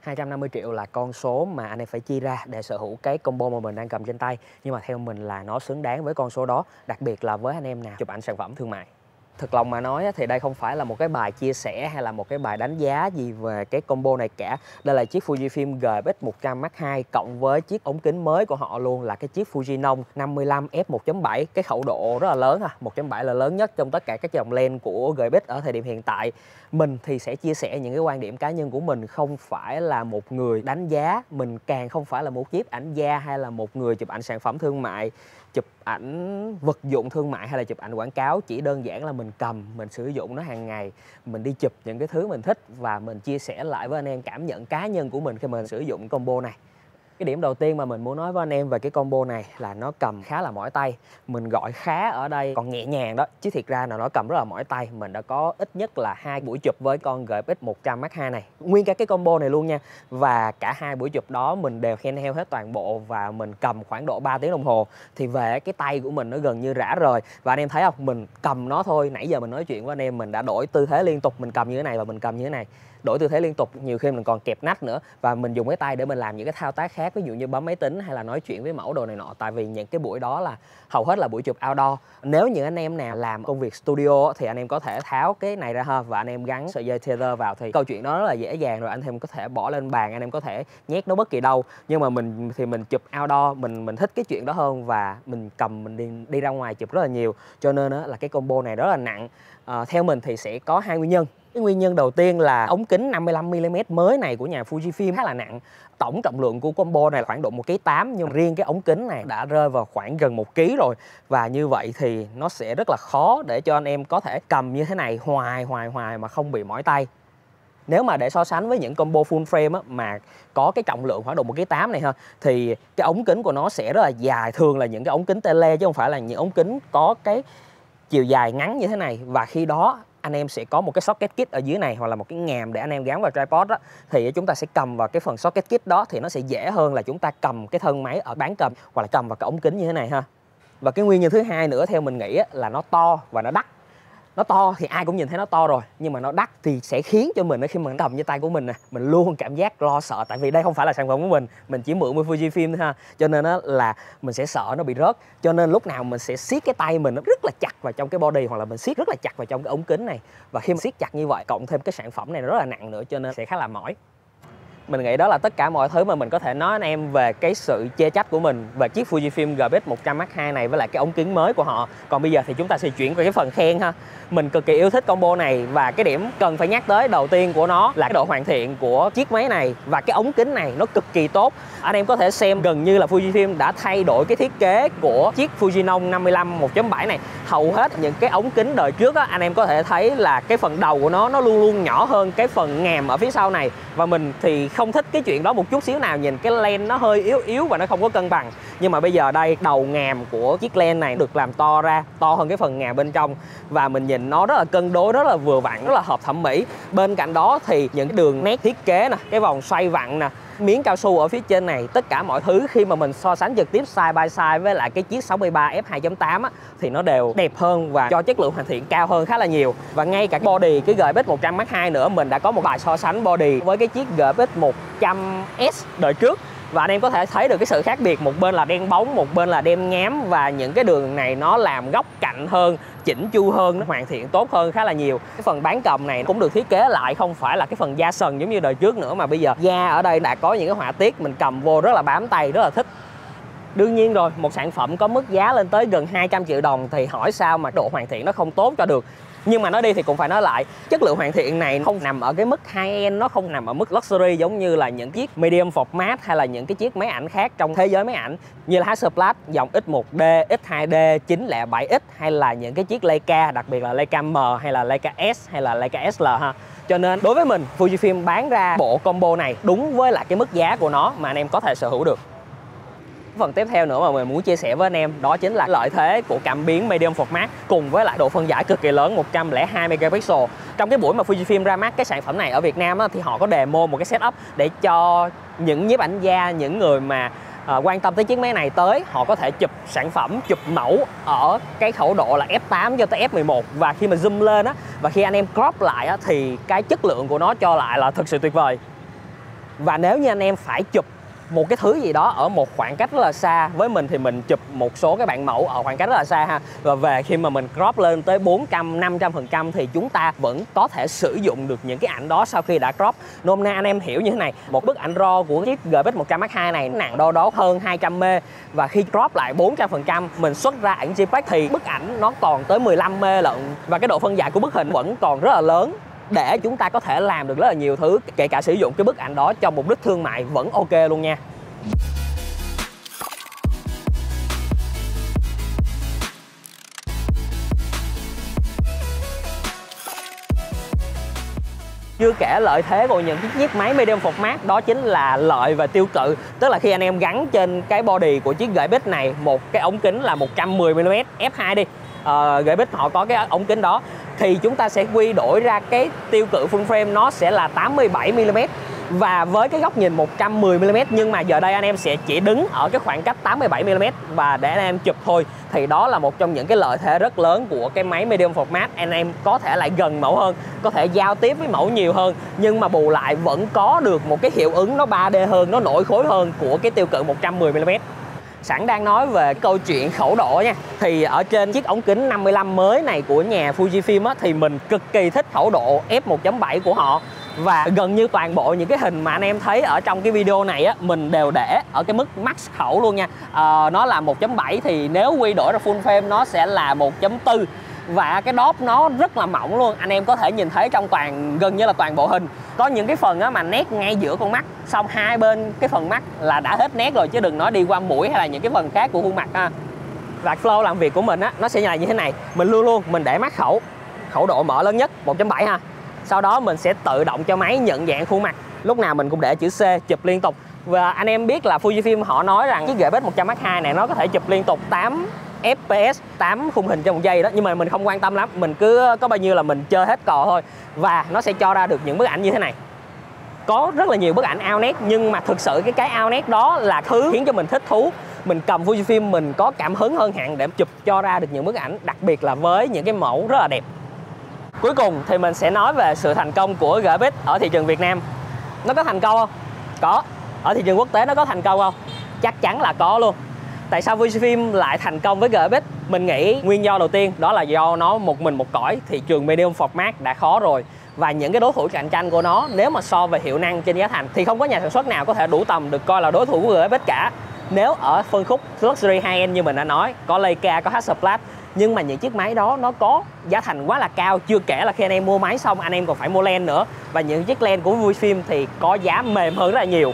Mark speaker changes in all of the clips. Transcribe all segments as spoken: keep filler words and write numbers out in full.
Speaker 1: hai trăm năm mươi triệu là con số mà anh em phải chi ra để sở hữu cái combo mà mình đang cầm trên tay. Nhưng mà theo mình là nó xứng đáng với con số đó, đặc biệt là với anh em nào chụp ảnh sản phẩm thương mại. Thực lòng mà nói thì đây không phải là một cái bài chia sẻ hay là một cái bài đánh giá gì về cái combo này cả. Đây là chiếc Fujifilm G X một trăm Mark hai cộng với chiếc ống kính mới của họ luôn là cái chiếc Fujinon năm mươi lăm f một chấm bảy. Cái khẩu độ rất là lớn ha, một chấm bảy là lớn nhất trong tất cả các dòng lens của G X ở thời điểm hiện tại. Mình thì sẽ chia sẻ những cái quan điểm cá nhân của mình, không phải là một người đánh giá, mình càng không phải là một nhiếp ảnh gia hay là một người chụp ảnh sản phẩm thương mại, chụp ảnh vật dụng thương mại hay là chụp ảnh quảng cáo. Chỉ đơn giản là mình cầm, mình sử dụng nó hàng ngày, mình đi chụp những cái thứ mình thích và mình chia sẻ lại với anh em cảm nhận cá nhân của mình khi mình sử dụng combo này. Cái điểm đầu tiên mà mình muốn nói với anh em về cái combo này là nó cầm khá là mỏi tay. Mình gọi khá ở đây còn nhẹ nhàng đó, chứ thiệt ra là nó cầm rất là mỏi tay. Mình đã có ít nhất là hai buổi chụp với con G X một trăm Mark hai này, nguyên cả cái combo này luôn nha. Và cả hai buổi chụp đó mình đều handheld hết toàn bộ và mình cầm khoảng độ ba tiếng đồng hồ. Thì về cái tay của mình nó gần như rã rời. Và anh em thấy không, mình cầm nó thôi, nãy giờ mình nói chuyện với anh em mình đã đổi tư thế liên tục. Mình cầm như thế này và mình cầm như thế này, đổi tư thế liên tục, nhiều khi mình còn kẹp nách nữa. Và mình dùng cái tay để mình làm những cái thao tác khác, ví dụ như bấm máy tính hay là nói chuyện với mẫu đồ này nọ. Tại vì những cái buổi đó là hầu hết là buổi chụp outdoor. Nếu như anh em nào làm công việc studio thì anh em có thể tháo cái này ra ha, và anh em gắn sợi dây tether vào thì câu chuyện đó rất là dễ dàng rồi. Anh em có thể bỏ lên bàn, anh em có thể nhét nó bất kỳ đâu. Nhưng mà mình thì mình chụp outdoor, mình mình thích cái chuyện đó hơn, và mình cầm mình đi, đi ra ngoài chụp rất là nhiều, cho nên là cái combo này rất là nặng. À, theo mình thì sẽ có hai nguyên nhân. Cái nguyên nhân đầu tiên là ống kính năm mươi lăm mi li mét mới này của nhà Fujifilm khá là nặng. Tổng trọng lượng của combo này là khoảng độ một ký tám, nhưng riêng cái ống kính này đã rơi vào khoảng gần một ký rồi. Và như vậy thì nó sẽ rất là khó để cho anh em có thể cầm như thế này hoài hoài hoài mà không bị mỏi tay. Nếu mà để so sánh với những combo full frame á, mà có cái trọng lượng khoảng độ một ký tám này ha, thì cái ống kính của nó sẽ rất là dài. Thường là những cái ống kính tele chứ không phải là những ống kính có cái chiều dài ngắn như thế này. Và khi đó anh em sẽ có một cái socket kit ở dưới này, hoặc là một cái ngàm để anh em gắn vào tripod đó, thì chúng ta sẽ cầm vào cái phần socket kit đó thì nó sẽ dễ hơn là chúng ta cầm cái thân máy ở bán cầm hoặc là cầm vào cái ống kính như thế này ha. Và cái nguyên nhân thứ hai nữa theo mình nghĩ là nó to và nó đắt. Nó to thì ai cũng nhìn thấy nó to rồi, nhưng mà nó đắt thì sẽ khiến cho mình khi mình cầm như tay của mình nè, mình luôn cảm giác lo sợ. Tại vì đây không phải là sản phẩm của mình, mình chỉ mượn với Fujifilm thôi ha, cho nên là mình sẽ sợ nó bị rớt. Cho nên lúc nào mình sẽ siết cái tay mình nó rất là chặt vào trong cái body, hoặc là mình siết rất là chặt vào trong cái ống kính này. Và khi mà siết chặt như vậy, cộng thêm cái sản phẩm này nó rất là nặng nữa, cho nên sẽ khá là mỏi. Mình nghĩ đó là tất cả mọi thứ mà mình có thể nói anh em về cái sự chê trách của mình về chiếc Fujifilm G X một trăm Mark hai này với lại cái ống kính mới của họ. Còn bây giờ thì chúng ta sẽ chuyển về cái phần khen ha. Mình cực kỳ yêu thích combo này, và cái điểm cần phải nhắc tới đầu tiên của nó là cái độ hoàn thiện của chiếc máy này và cái ống kính này nó cực kỳ tốt. Anh em có thể xem gần như là Fujifilm đã thay đổi cái thiết kế của chiếc Fujinon năm mươi lăm một chấm bảy này. Hầu hết những cái ống kính đời trước á, anh em có thể thấy là cái phần đầu của nó nó luôn luôn nhỏ hơn cái phần ngàm ở phía sau này. Và mình thì không thích cái chuyện đó một chút xíu nào, nhìn cái lens nó hơi yếu yếu và nó không có cân bằng. Nhưng mà bây giờ đây, đầu ngàm của chiếc lens này được làm to ra, to hơn cái phần ngàm bên trong, và mình nhìn nó rất là cân đối, rất là vừa vặn, rất là hợp thẩm mỹ. Bên cạnh đó thì những cái đường nét thiết kế nè, cái vòng xoay vặn nè, miếng cao su ở phía trên này, tất cả mọi thứ khi mà mình so sánh trực tiếp side by side với lại cái chiếc sáu mươi ba f hai chấm tám á, thì nó đều đẹp hơn và cho chất lượng hoàn thiện cao hơn khá là nhiều. Và ngay cả body cái G X một trăm Mark hai nữa, mình đã có một bài so sánh body với cái chiếc G X một trăm S đời trước. Và anh em có thể thấy được cái sự khác biệt, một bên là đen bóng, một bên là đen nhám, và những cái đường này nó làm góc cạnh hơn, chỉnh chu hơn, nó hoàn thiện tốt hơn khá là nhiều. Cái phần bán cầm này cũng được thiết kế lại, không phải là cái phần da sần giống như đời trước nữa, mà bây giờ da ở đây đã có những cái họa tiết, mình cầm vô rất là bám tay, rất là thích. Đương nhiên rồi, một sản phẩm có mức giá lên tới gần hai trăm triệu đồng thì hỏi sao mà độ hoàn thiện nó không tốt cho được. Nhưng mà nói đi thì cũng phải nói lại, chất lượng hoàn thiện này không nằm ở cái mức high-end, nó không nằm ở mức luxury giống như là những chiếc medium format hay là những cái chiếc máy ảnh khác trong thế giới máy ảnh như là Hasselblad dòng X một D, X hai D, chín không bảy X, hay là những cái chiếc Leica, đặc biệt là Leica M hay là Leica S hay là Leica S L ha. Cho nên đối với mình, Fujifilm bán ra bộ combo này đúng với lại cái mức giá của nó mà anh em có thể sở hữu được. Phần tiếp theo nữa mà mình muốn chia sẻ với anh em đó chính là lợi thế của cảm biến medium format cùng với lại độ phân giải cực kỳ lớn một trăm lẻ hai megapixel. Trong cái buổi mà Fujifilm ra mắt cái sản phẩm này ở Việt Nam á, thì họ có demo một cái setup để cho những nhiếp ảnh gia, những người mà à, quan tâm tới chiếc máy này tới, họ có thể chụp sản phẩm, chụp mẫu ở cái khẩu độ là F tám cho tới F mười một. Và khi mà zoom lên á, và khi anh em crop lại á, thì cái chất lượng của nó cho lại là thực sự tuyệt vời. Và nếu như anh em phải chụp một cái thứ gì đó ở một khoảng cách rất là xa, với mình thì mình chụp một số cái bản mẫu ở khoảng cách rất là xa ha, và về khi mà mình crop lên tới bốn trăm, năm trăm phần trăm thì chúng ta vẫn có thể sử dụng được những cái ảnh đó sau khi đã crop. Nôm na anh em hiểu như thế này, một bức ảnh raw của chiếc G B X một trăm Mark hai này nặng đâu đó hơn hai trăm mê, và khi crop lại bốn trăm phần trăm mình xuất ra ảnh JPEG thì bức ảnh nó còn tới mười lăm mê lận, và cái độ phân giải của bức hình vẫn còn rất là lớn để chúng ta có thể làm được rất là nhiều thứ, kể cả sử dụng cái bức ảnh đó cho mục đích thương mại vẫn ok luôn nha. Chưa kể lợi thế của những chiếc máy medium format đó chính là lợi về tiêu cự. Tức là khi anh em gắn trên cái body của chiếc G B X này một cái ống kính là một trăm mười mi li mét F hai đi, uh, G B X họ có cái ống kính đó, thì chúng ta sẽ quy đổi ra cái tiêu cự full frame nó sẽ là tám mươi bảy mi li mét. Và với cái góc nhìn một trăm mười mi li mét, nhưng mà giờ đây anh em sẽ chỉ đứng ở cái khoảng cách tám mươi bảy mi li mét và để anh em chụp thôi, thì đó là một trong những cái lợi thế rất lớn của cái máy medium format. Anh em có thể lại gần mẫu hơn, có thể giao tiếp với mẫu nhiều hơn, nhưng mà bù lại vẫn có được một cái hiệu ứng nó ba D hơn, nó nổi khối hơn của cái tiêu cự một trăm mười mi li mét. Sẵn đang nói về câu chuyện khẩu độ nha, thì ở trên chiếc ống kính năm mươi lăm mới này của nhà Fujifilm á, thì mình cực kỳ thích khẩu độ F một chấm bảy của họ. Và gần như toàn bộ những cái hình mà anh em thấy ở trong cái video này á, mình đều để ở cái mức max khẩu luôn nha. à, Nó là một chấm bảy thì nếu quy đổi ra full frame nó sẽ là một chấm bốn. Và cái đốp nó rất là mỏng luôn, anh em có thể nhìn thấy trong toàn gần như là toàn bộ hình. Có những cái phần á mà nét ngay giữa con mắt, xong hai bên cái phần mắt là đã hết nét rồi, chứ đừng nói đi qua mũi hay là những cái phần khác của khuôn mặt ha. Và flow làm việc của mình á, nó sẽ là như thế này. Mình luôn luôn mình để max khẩu, khẩu độ mở lớn nhất một chấm bảy ha. Sau đó mình sẽ tự động cho máy nhận dạng khuôn mặt. Lúc nào mình cũng để chữ C, chụp liên tục. Và anh em biết là Fujifilm họ nói rằng chiếc G B X một trăm Mark hai này nó có thể chụp liên tục tám F P S, tám khung hình trong một giây đó. Nhưng mà mình không quan tâm lắm, mình cứ có bao nhiêu là mình chơi hết cò thôi. Và nó sẽ cho ra được những bức ảnh như thế này. Có rất là nhiều bức ảnh ao nét, nhưng mà thực sự cái cái ao nét đó là thứ khiến cho mình thích thú. Mình cầm Fujifilm mình có cảm hứng hơn hẳn để chụp cho ra được những bức ảnh, đặc biệt là với những cái mẫu rất là đẹp. Cuối cùng thì mình sẽ nói về sự thành công của G B X ở thị trường Việt Nam. Nó có thành công không? Có. Ở thị trường quốc tế nó có thành công không? Chắc chắn là có luôn. Tại sao Fujifilm lại thành công với G B X? Mình nghĩ nguyên do đầu tiên đó là do nó một mình một cõi. Thị trường medium format đã khó rồi, và những cái đối thủ cạnh tranh của nó nếu mà so về hiệu năng trên giá thành thì không có nhà sản xuất nào có thể đủ tầm được coi là đối thủ của G B X cả. Nếu ở phân khúc luxury high-end như mình đã nói, có Leica, có Hasselblad, nhưng mà những chiếc máy đó nó có giá thành quá là cao. Chưa kể là khi anh em mua máy xong anh em còn phải mua lens nữa, và những chiếc lens của Fujifilm thì có giá mềm hơn rất là nhiều.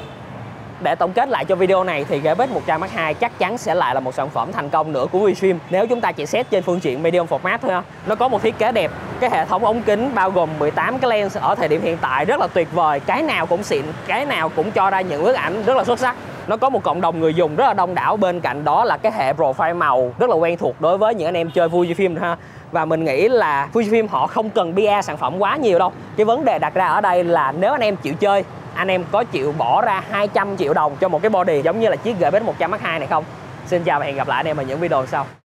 Speaker 1: Để tổng kết lại cho video này thì G B X một trăm Mark hai chắc chắn sẽ lại là một sản phẩm thành công nữa của Fujifilm nếu chúng ta chỉ xét trên phương diện medium format thôi ha. Nó có một thiết kế đẹp, cái hệ thống ống kính bao gồm mười tám cái lens ở thời điểm hiện tại rất là tuyệt vời, cái nào cũng xịn, cái nào cũng cho ra những bức ảnh rất là xuất sắc. Nó có một cộng đồng người dùng rất là đông đảo, bên cạnh đó là cái hệ profile màu rất là quen thuộc đối với những anh em chơi Fujifilm ha. Và mình nghĩ là Fujifilm họ không cần pê e sản phẩm quá nhiều đâu. Cái vấn đề đặt ra ở đây là nếu anh em chịu chơi, anh em có chịu bỏ ra hai trăm triệu đồng cho một cái body giống như là chiếc G B X một trăm Mark hai này không? Xin chào và hẹn gặp lại anh em ở những video sau.